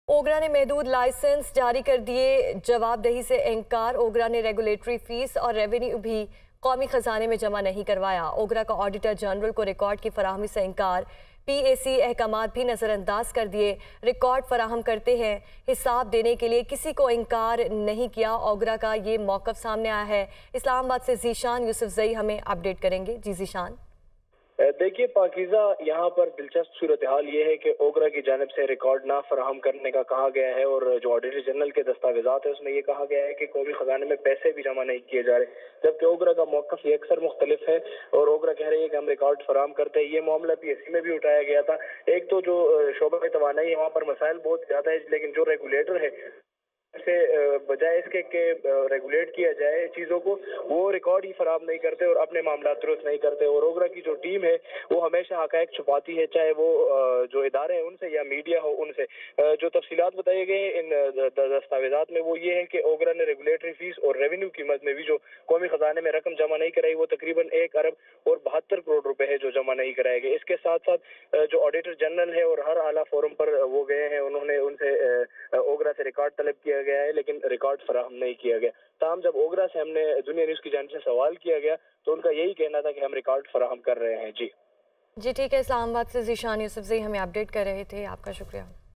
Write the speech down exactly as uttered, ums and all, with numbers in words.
ओगरा ने महदूद लाइसेंस जारी कर दिए, जवाबदही से इनकार। ओगरा ने रेगुलेटरी फीस और रेवेन्यू भी कौमी खजाने में जमा नहीं करवाया। ओगरा का ऑडिटर जनरल को रिकॉर्ड की फराहमी से इनकार। पी ए सी अहकामात भी नज़रअंदाज कर दिए। रिकॉर्ड फराहम करते हैं, हिसाब देने के लिए किसी को इनकार नहीं किया। ओगरा का ये मौक़िफ़ सामने आया है। इस्लामाबाद से जीशान यूसुफजई हमें अपडेट करेंगे। जी जीशान। देखिए पाकीज़ा, यहाँ पर दिलचस्प सूरत हाल ये है कि ओगरा की जानिब से रिकॉर्ड ना फराहम करने का कहा गया है और जो ऑडिटर जनरल के दस्तावेजात है उसमें ये कहा गया है कि कौमी खजाने में पैसे भी जमा नहीं किए जा रहे, जबकि ओगरा का मौक़िफ़ ये अक्सर मुख्तलिफ है और ओगरा कह रही है कि हम रिकॉर्ड फराहम करते हैं। ये मामला पी एस सी में भी उठाया गया था। एक तो जो शोबा तवानाई है वहाँ पर मसाइल बहुत ज़्यादा है, लेकिन जो रेगुलेटर है से बजाय इसके के रेगुलेट किया जाए चीज़ों को, वो रिकॉर्ड ही फराहम नहीं करते और अपने मामला दुरुस्त नहीं करते। और ओगरा की जो टीम है वो हमेशा हक़ाइक़ छुपाती है, चाहे वो जो इदारे हैं उनसे या मीडिया हो उनसे। जो तफसीलात बताए गए इन दस्तावेजात में वो ये है कि ओगरा ने रेगुलेटरी फीस और रेवेन्यू कीमत में भी जो कौमी खजाने में रकम जमा नहीं कराई, वो तकरीबन एक अरब और बहत्तर करोड़ रुपए है जो जमा नहीं कराए गए। इसके साथ साथ जो ऑडिटर जनरल है और हर आला फोरम पर वो गए हैं, उन्होंने उनसे ओगरा से रिकॉर्ड तलब किया गया है, लेकिन रिकॉर्ड फराहम नहीं किया गया। ताहम जब ओगरा से हमने दुनिया न्यूज़ की जानिब से सवाल किया गया तो उनका यही कहना था कि हम रिकॉर्ड फराहम कर रहे हैं। जी जी ठीक है। इस्लामाबाद से जीशान यूसुफजई हमें अपडेट कर रहे थे। आपका शुक्रिया।